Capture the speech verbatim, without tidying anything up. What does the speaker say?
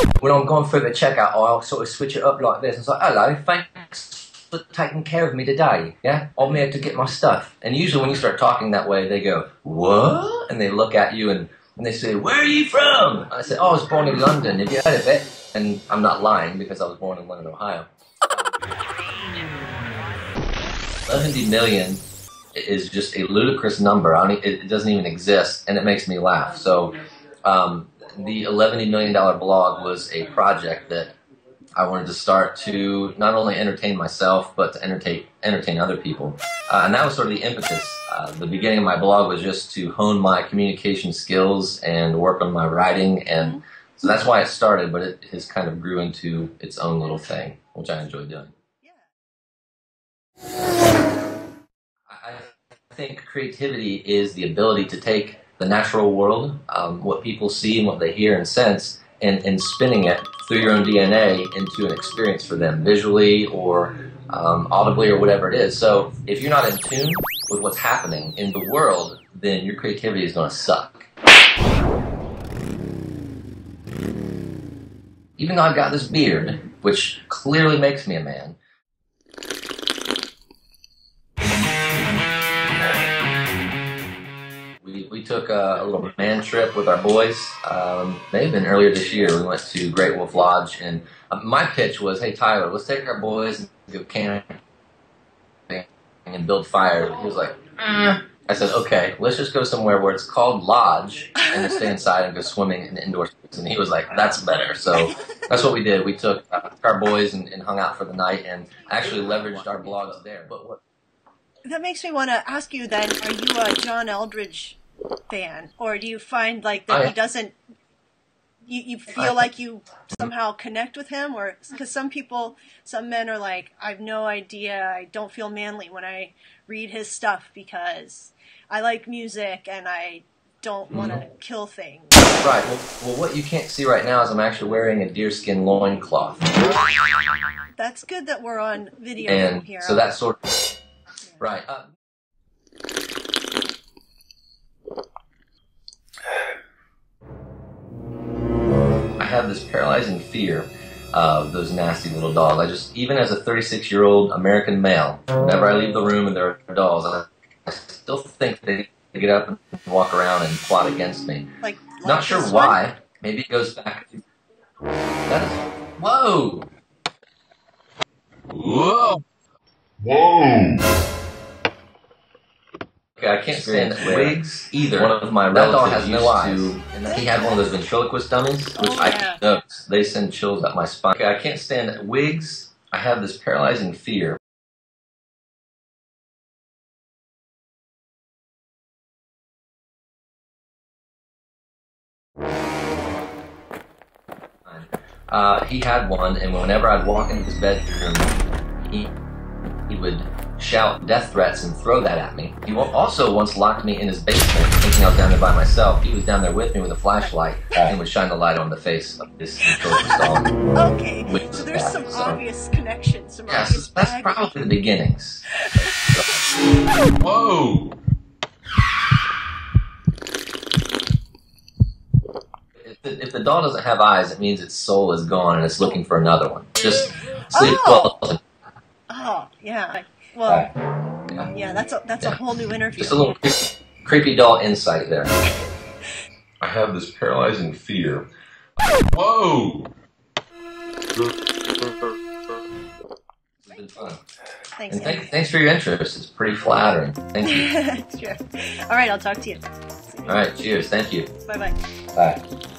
When I'm going through the checkout, I'll sort of switch it up like this. It's like, hello, thanks for taking care of me today. Yeah, I'm here to get my stuff. And usually when you start talking that way, they go, what? And they look at you and, and they say, where are you from? I said, oh, I was born in London. Have you heard of it? And I'm not lying because I was born in London, Ohio. seventy million is just a ludicrous number. I don't, it, it doesn't even exist, and it makes me laugh. So um, the eleven million dollar blog was a project that I wanted to start to not only entertain myself, but to entertain entertain other people. Uh, and that was sort of the impetus. Uh, the beginning of my blog was just to hone my communication skills and work on my writing, and so that's why it started, but it has kind of grew into its own little thing, which I enjoy doing. I think creativity is the ability to take the natural world, um, what people see and what they hear and sense, and, and spinning it through your own D N A into an experience for them, visually or um, audibly or whatever it is. So if you're not in tune with what's happening in the world, then your creativity is going to suck. Even though I've got this beard, which clearly makes me a man, We, we took a, a little man trip with our boys. Um, may have been earlier this year. We went to Great Wolf Lodge, and uh, my pitch was, hey, Tyler, let's take our boys and go camping and build fires. He was like, mm. I said, okay, let's just go somewhere where it's called Lodge and we'll stay inside and go swimming in indoor space. And he was like, that's better. So that's what we did. We took uh, our boys and, and hung out for the night and actually leveraged our blogs there. But what That makes me want to ask you then, are you a John Eldridge fan? Or do you find like that I, he doesn't, you, you feel I, like you somehow connect with him? Or, because some people, some men are like, I have no idea, I don't feel manly when I read his stuff because I like music and I don't want to mm-hmm. kill things. Right, well, well what you can't see right now is I'm actually wearing a deerskin loincloth. That's good that we're on video and here. So that's sort of, right. Uh, I have this paralyzing fear of those nasty little dogs. I just, even as a thirty-six-year-old American male, whenever I leave the room and there are dolls, I, I still think they get up and walk around and plot against me. Like, like not sure why. One? Maybe it goes back to that is, whoa, whoa, whoa. Okay, I can't stand wigs either. One of my relatives has no eyes. To, and he had one of those ventriloquist dummies, which oh, yeah. I know they send chills up my spine. Okay, I can't stand wigs. I have this paralyzing fear. Uh, he had one, and whenever I'd walk into his bedroom, he he would shout death threats and throw that at me. He also once locked me in his basement, thinking I was down there by myself. He was down there with me with a flashlight and would shine the light on the face of this dog. Okay, so there's bad, some so. obvious connections. Some yeah, obvious so that's baggage. probably the beginnings. Whoa! If the, if the doll doesn't have eyes, it means its soul is gone and it's looking for another one. Just sleep oh. well. Oh, yeah. Well, uh, yeah. yeah, that's a that's yeah. a whole new interview. Just a little creepy, creepy doll insight there. I have this paralyzing fear. Whoa! It's been fun. Thanks, and th thanks for your interest. It's pretty flattering. Thank you. Sure. All right, I'll talk to you. All right, cheers. Thank you. Bye-bye. Bye.